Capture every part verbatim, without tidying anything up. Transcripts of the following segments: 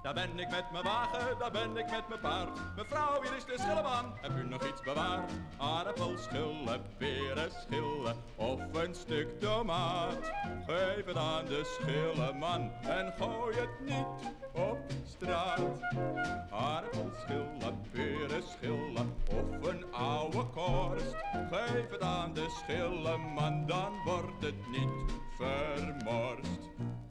Daar ben ik met mijn wagen, daar ben ik met mijn paard. Mevrouw, hier is de schilleman, heb u nog iets bewaard? Aardappels, schillen, peren, schillen of een stuk tomaat. Geef het aan de schilleman en gooi het niet op straat. Aardappels, schillen, peren, schillen of een oude korst. Geef het aan de schilleman, dan wordt het niet vermorst.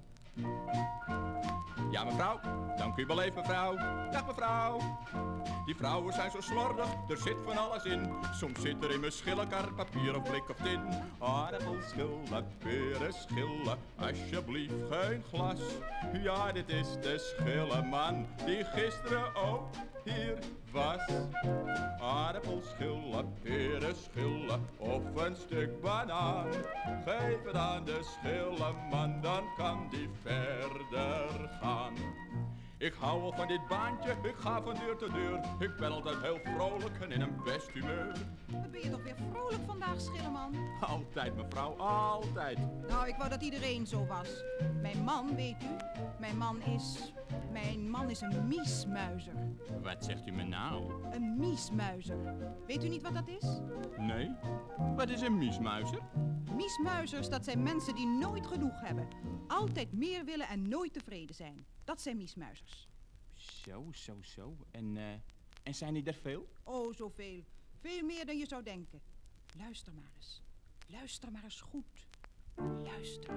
Ja mevrouw, dank u wel even mevrouw. Dag mevrouw. Die vrouwen zijn zo slordig, er zit van alles in. Soms zit er in mijn schillenkar papier of blik of tin. Aardappels, schillen, peren, schillen, alsjeblieft geen glas. Ja, dit is de schilleman die gisteren ook hier was. Aardappels, schillen, peren, schillen of een stuk banaan. Geef het aan de schilleman, dan kan die verder gaan. Ik hou wel van dit baantje, ik ga van deur tot deur. Ik ben altijd heel vrolijk en in een best humeur. Wat ben je toch weer vrolijk vandaag, schilleman? Altijd mevrouw, altijd. Nou, ik wou dat iedereen zo was. Mijn man, weet u, mijn man is... Mijn man is een miesmuizer. Wat zegt u me nou? Een miesmuizer. Weet u niet wat dat is? Nee? Wat is een miesmuizer? Miesmuizers, dat zijn mensen die nooit genoeg hebben. Altijd meer willen en nooit tevreden zijn. Dat zijn miesmuizers. Zo, zo, zo. En, uh, en zijn die er veel? Oh, zoveel. Veel meer dan je zou denken. Luister maar eens. Luister maar eens goed. Luister.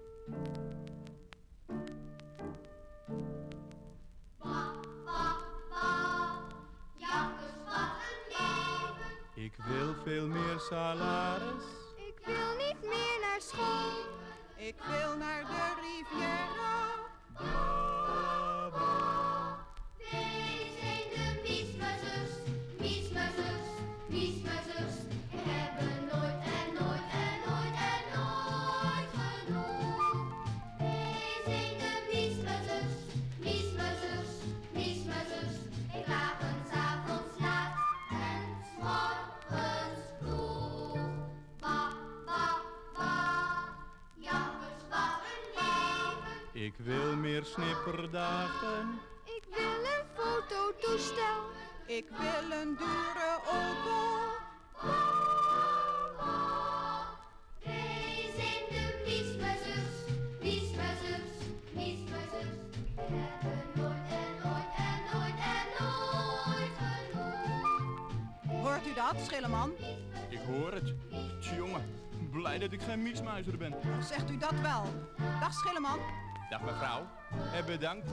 Ba, ba, ba. Jakkes, wat een leven. Ik wil veel meer salaris. Ik wil niet meer naar school. Ik wil naar de Riviera. Ba, ba. Wij zijn de miesmuizers, miesmuizers, miesmuizers. We hebben nooit en nooit en nooit en nooit genoeg. Wij zijn de miesmuizers, miesmuizers, miesmuizers. Ik laat 's avonds laat en 's morgens vroeg. Ba, ba, ba. Jakkes, wat een leven. Ik wil meer snipperdagen. Ik wil een fototoestel. Ik wil een dure auto. Wij zijn de miesmuizers, miesmuizers, miesmuizers. We hebben nooit en nooit en nooit en nooit genoeg. Hoort u dat, schilleman? Ik hoor het. Tjonge, blij dat ik geen miesmuizer ben. Of zegt u dat wel? Dag, schilleman. Dag mevrouw, en bedankt.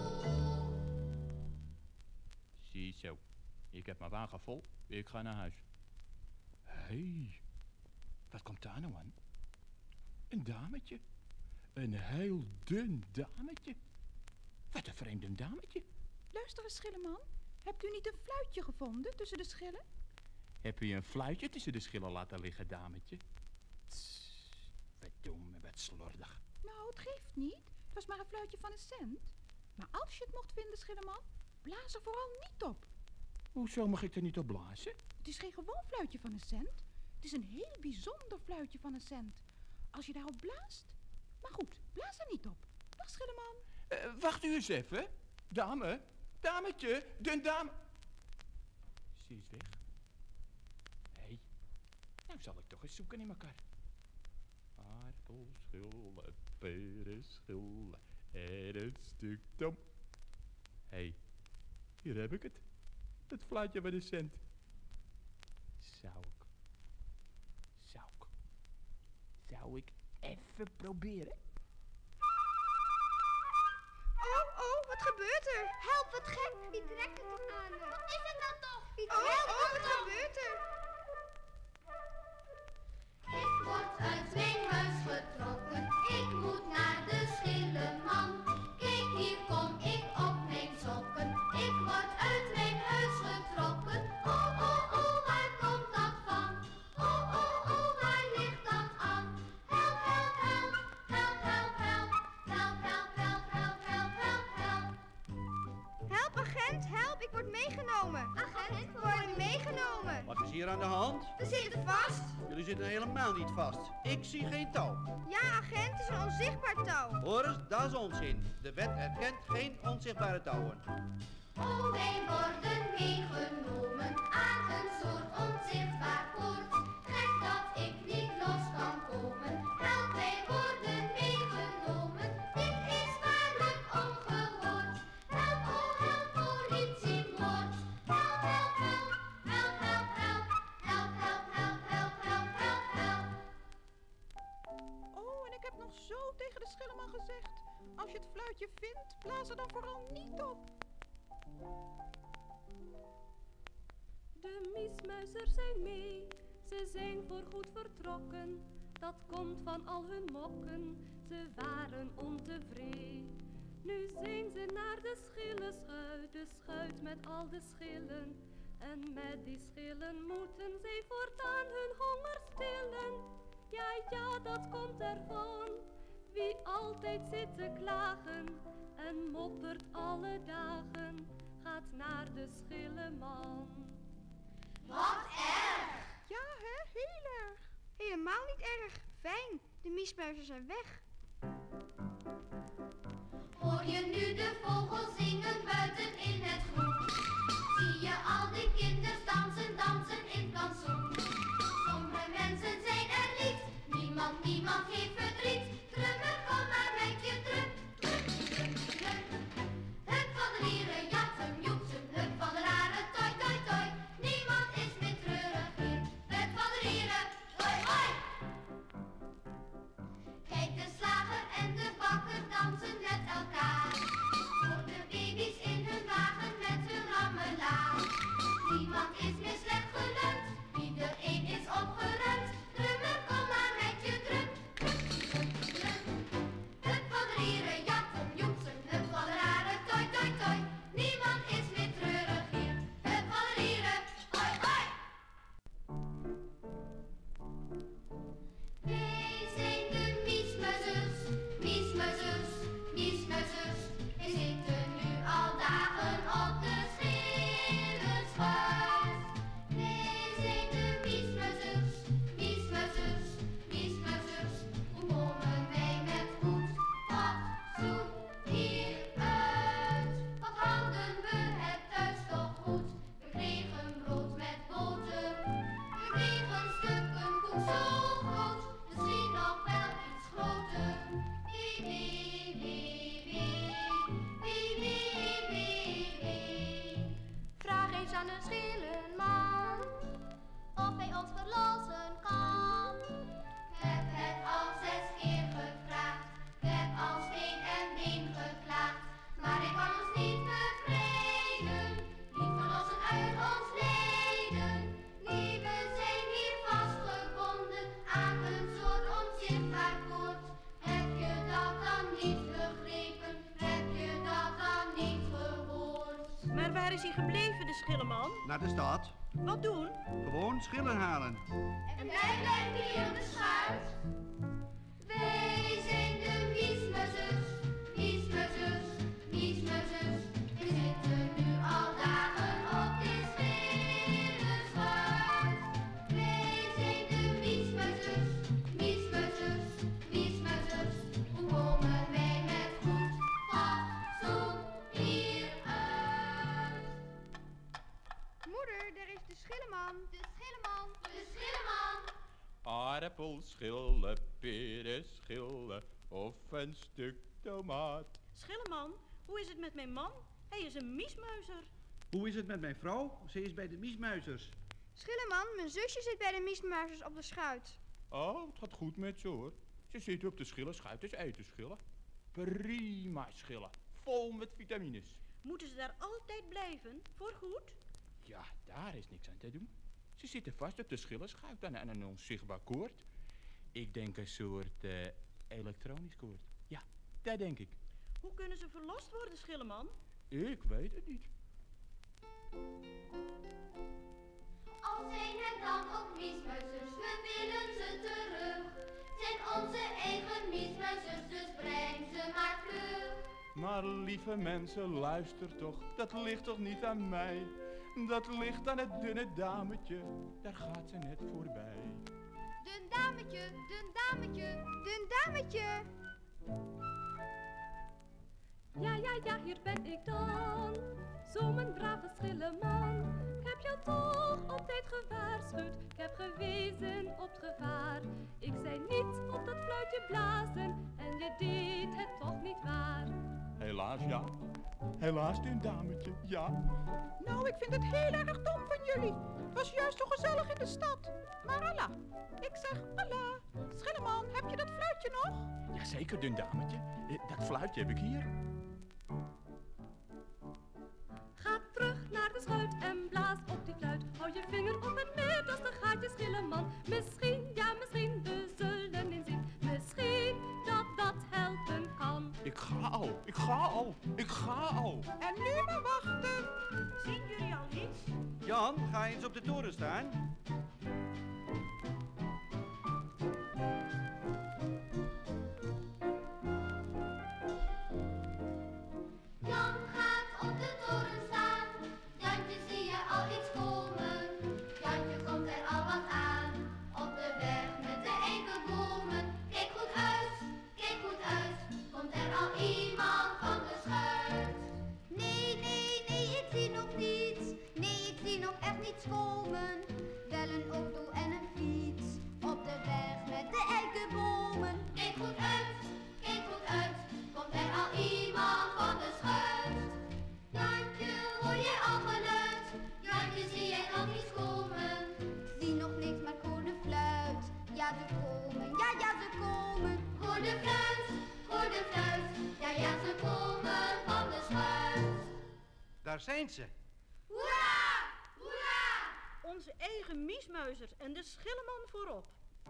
Ziezo, ik heb mijn wagen vol, ik ga naar huis. Hé, hey, wat komt daar nou aan? Een dametje. Een heel dun dametje. Wat een vreemd dametje. Luister eens, schilleman. Hebt u niet een fluitje gevonden tussen de schillen? Heb je een fluitje tussen de schillen laten liggen, dametje? Tss, wat dom en wat slordig. Nou, het geeft niet. Het was maar een fluitje van een cent. Maar als je het mocht vinden, schilleman, blaas er vooral niet op. Hoezo mag ik er niet op blazen? Het is geen gewoon fluitje van een cent. Het is een heel bijzonder fluitje van een cent. Als je daarop blaast... Maar goed, blaas er niet op. Dag, schilleman. Uh, wacht u eens even. Dame, dametje, dun dame. Ze is weg. Hé, hey, nou zal ik toch eens zoeken in elkaar. Aardappels, schillen, peren, schillen en een stuk tom. Hé, hey, hier heb ik het. Het fluitje van de cent. Zou ik... Zou ik... Zou ik even proberen? Oh, oh, wat gebeurt er? Help, wat gek. Die trekt het toch aan me. Wat is het nou toch? Die oh, oh, wat gebeurt er? Ik word uit mijn huis getrokken. Ik moet naar de schilleman. Kijk, hier kom ik op mijn sokken. Ik word uit mijn huis getrokken. Oh, oh, oh, waar komt dat van? Oh, oh, oh, waar ligt dat aan? Help, help, help. Help, help, help. Help, help, help, help, help, help, help. Help, agent, help. Ik word meegenomen. Agent, ik word meegenomen. Wat is hier aan de hand? We zitten vast. Jullie zitten helemaal niet vast. Ik zie geen touw. Ja, agent, het is een onzichtbaar touw. Hoor eens, dat is onzin. De wet erkent geen onzichtbare touwen. Oh, wij worden meegenomen aan een soort onzichtbaar koord. Gek dat ik niet los kan komen. Help, wij worden meegenomen. Dit is waarlijk ongehoord. Help, oh help, politiemoord. Help, help, help, help, help, help. Help, help, help, help, help, help, help. Oh, en ik heb nog zo tegen de schilleman gezegd. Als je het fluitje vindt, blaas er dan vooral niet op. De miesmuizers zijn mee, ze zijn voorgoed vertrokken. Dat komt van al hun mokken, ze waren ontevreden. Nu zijn ze naar de schillenschuit, de schuit met al de schillen. En met die schillen moeten zij voortaan hun honger stillen. Ja, ja, dat komt ervan, wie altijd zit te klagen en moppert alle dagen, gaat naar de schilleman. Wat erg! Ja, hè? Heel erg. Helemaal niet erg. Fijn, de miesmuizen zijn weg. Hoor je nu de vogels zingen buiten in het groen? Zie je al die kinders dansen, dansen in plantsoen? Sommige mensen zijn er niet, niemand, niemand heeft verdriet. Drummer, kom maar met je drum, drum, drum, drum. Hup van de lieren, jatten, joetsen, hup van de rare toi, toi, toi. Niemand is meer treurig hier, hup van de lieren, hoi, hoi. Kijk, de slager en de bakker dansen met elkaar. Voor de baby's in hun wagen met hun rammelaar. Niemand is meer slecht geluid, iedereen is opgeruimd. Drummer, kom maar met je drum, drum, drum, drum. Hup van de lieren, jatten, joetsen, hup van de rare toi, toi, toi. Niemand is meer treurig hier, hup van de lieren, hoi, hoi. Wij zijn de miesmuizers, miesmuizers, miesmuizers. We zitten nu al dagen op de schillenschuit. Wij zijn de miesmuizers, miesmuizers, miesmuizers. Hoe komen wij met goed fatsoen hieruit? Wat hadden we het thuis toch goed? We kregen brood met boter, we kregen stukken koek zo groot, misschien nog wel iets groter. Wee, wee, wee, wee, wee, wee, wee, wee. Vraag eens aan een schillenman Of hij ons verlossen kan. Ik heb het al zes keer gevraagd, ik heb al steen en been geklaagd, maar hij kan ons niet bevrijden, niet verlossen uit ons lijden. Nee, we zijn hier vastgebonden aan een soort onzichtbaar koord. Heb je dat dan niet begrepen? Heb je dat dan niet gehoord? Maar waar is hij gebleven, de schilleman? Naar de stad. Wat doen? Gewoon schillen halen. En wij blijven hier op de schuit. Wij zijn de miesmuizers, miesmuizers, miesmuizers. We zitten nu al dagen op de schillenschuit. Wij zijn de miesmuizers, miesmuizers, miesmuizers. Hoe komen wij met goed fatsoen hieruit? Moeder, daar is de schilleman. De schilleman, de schilleman. Aardappelschillen, perenschillen of een stuk tomaat. Schilleman, hoe is het met mijn man? Hij is een miesmuizer. Hoe is het met mijn vrouw? Ze is bij de miesmuizers. Schilleman, mijn zusje zit bij de miesmuizers op de schuit. Oh, het gaat goed met ze hoor. Ze zitten op de schillenschuit, dus eten schillen. Prima schillen, vol met vitamines. Moeten ze daar altijd blijven? Voorgoed? Ja, daar is niks aan te doen. Ze zitten vast op de schillenschuit aan, aan een onzichtbaar koord. Ik denk een soort eh, elektronisch koord. Ja, dat denk ik. Hoe kunnen ze verlost worden, schilleman? Ik weet het niet. Al zijn het dan ook miesmuizers, we willen ze terug. Zijn onze eigen miesmuizers, dus breng ze maar vlug. Maar lieve mensen, luister toch, dat ligt toch niet aan mij. Dat ligt aan het dunne dametje, daar gaat ze net voorbij. Dun dametje, dun dametje, Dun dametje. Ja, ja, ja, hier ben ik dan. Zo'n brave schilleman. Ik heb jou toch altijd gewaarschuwd. Ik heb gewezen op het gevaar. Ik zei niet op dat fluitje blazen. En je deed het toch niet waar. Helaas ja, helaas dun dametje, ja. Nou, ik vind het heel erg dom van jullie. Het was juist zo gezellig in de stad. Maar Allah, ik zeg Allah. Schilleman, heb je dat fluitje nog? Jazeker dun dametje, Eh, dat fluitje heb ik hier. Ga terug naar de schuit en blaas op die fluit. Hou je vinger op het net als de gaatjes schilleman. Misschien, ja misschien, we zullen inzien. Misschien dat dat helpen kan. Ik ga al, ik ga al, ik ga al. En nu maar wachten. Zien jullie al niets? Jan, ga eens op de toren staan. Jan gaat op de toren staan. Jantje, zie je al iets komen? Jantje komt er al wat aan. Op de weg met de eikebomen. Kijk goed uit, kijk goed uit. Komt er al iemand van de schuit? Nee, nee, nee, ik zie nog niets. Nee, ik zie nog echt niets komen. Wel een auto en een fiets. Op de weg met de eikenbomen. Kijk goed uit, kijk goed uit. Komt er al iemand van de schuit? Jantje, hoor je al geluid? Jantje, zie jij nog iets komen? Ik zie nog niks, maar ik hoor de fluit. Ja, ze komen, ja, ja, ze komen. Hoor de fluit, hoor de fluit. Ja, ja, ze komen van de schuit. Daar zijn ze. Hoera! Hoera! Onze eigen miesmuizers en de schilleman voorop.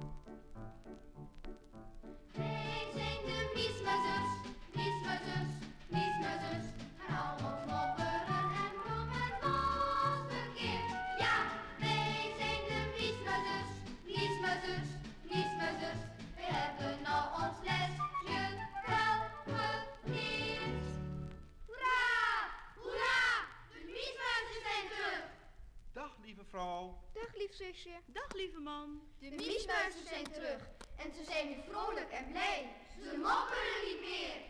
Wij zijn de miesmuizers, miesmuizers, miesmuizers. En al ons mopperen en brommen was verkeerd. Ja, wij zijn de miesmuizers, miesmuizers, miesmuizers. We hebben al ons lesje wel geleerd. Hoera! Hoera! De miesmuizers zijn terug. Dag, lieve vrouw. Dag, lief zusje. Dag lieve man. De miesmuizers zijn terug en ze zijn nu vrolijk en blij. Ze mopperen niet meer.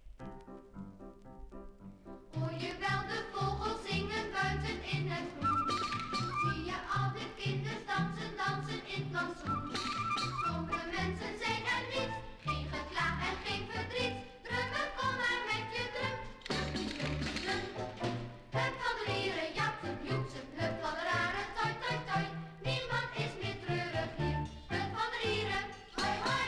Hoor je wel de vogels zingen buiten in het groen? Zie je al de kinderen dansen, dansen in het plantsoen? Sommige mensen zijn er niet, geen geklaag en geen verdriet. Drummen, kom maar met je drum. Drum, drum, drum. Hup van de lieren, jap, joep, hup van de rare toi, toi, toi. Niemand is meer treurig hier. Hup van de lieren, hoi, hoi.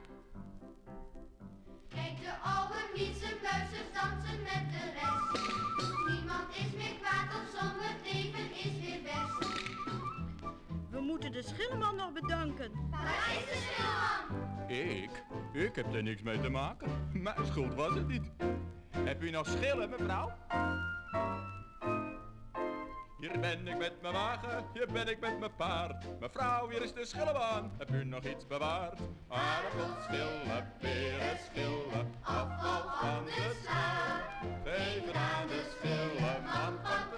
Kijk de oude miezenmuizers dansen met de rest. Niemand is meer kwaad of somber, het leven is weer best. We moeten de schilleman nog bedanken. Waar is de schilleman? Ik? Ik heb er niks mee te maken. Mijn schuld was het niet. Heb u nog schillen, mevrouw? Hier ben ik met mijn wagen, hier ben ik met mijn paard. Mevrouw, hier is de schilleman, heb u nog iets bewaard? Aardappels, schillen, peren, schillen, afval van de sla. Geef het aan de schilleman,